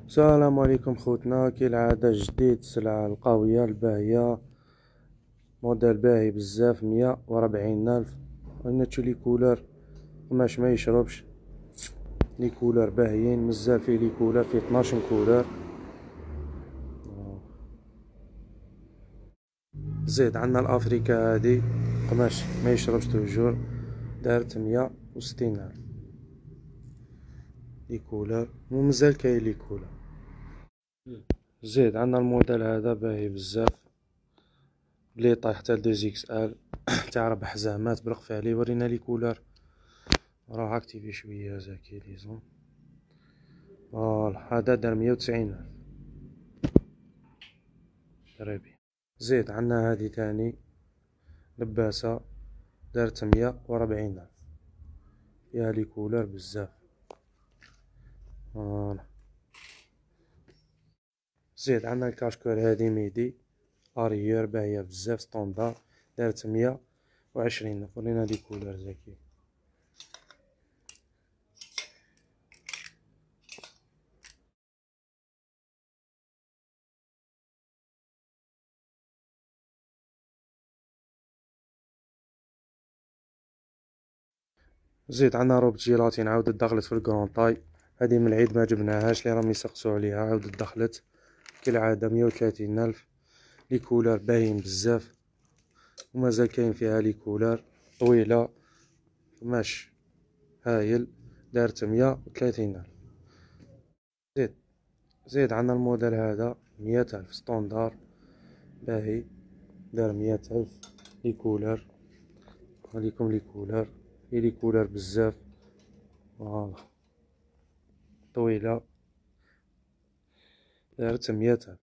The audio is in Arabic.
السلام عليكم خوتنا، كالعادة جديد السلعة القوية الباهية، موديل باهي بزاف، 140,000. عندنا لي كولر قماش ما يشربش، لي كولر باهيين، مازال فيه لي كولر، فيه 12 كولر. زيد عندنا الافريكا هادي قماش ما يشربش توجور، دارت 160,000 لي كولر، ومازال كاين لي كولر. زيد عندنا الموديل هذا باهي بزاف، بلي طاي حتى ل2 XL تاع 4 حزامات بالقفالي. ورينا لي كولر، راه اكتيفي شويه زكي ليزون. فوالا هذا دار 190,000 درابي. زيد عندنا هادي تاني لباسة دارت 140,000، فيها لي كولر بزاف. فوالا. زيد عندنا الكاشكور هادي ميدي اريور باهية بزاف ستوندار، دارت 120,000. ورينا لي كولر زكي. زيد عندنا روب جيلاتين عاودت دخلت في الكرون طاي، هادي من العيد ما جبناهاش، لي راهم يسقسو عليها، عاودت دخلت كالعادة 130,000. لي كولر باين بزاف، ومازال كاين فيها لي كولر طويلة، قماش هايل، دارت 130,000. زيد عندنا الموديل هذا 100,000 ستوندار باهي، دار 100,000. لي كولر هاديكم لي كولر، فيه لي كولر بزاف. فوالا طويلة، دارت 100,000.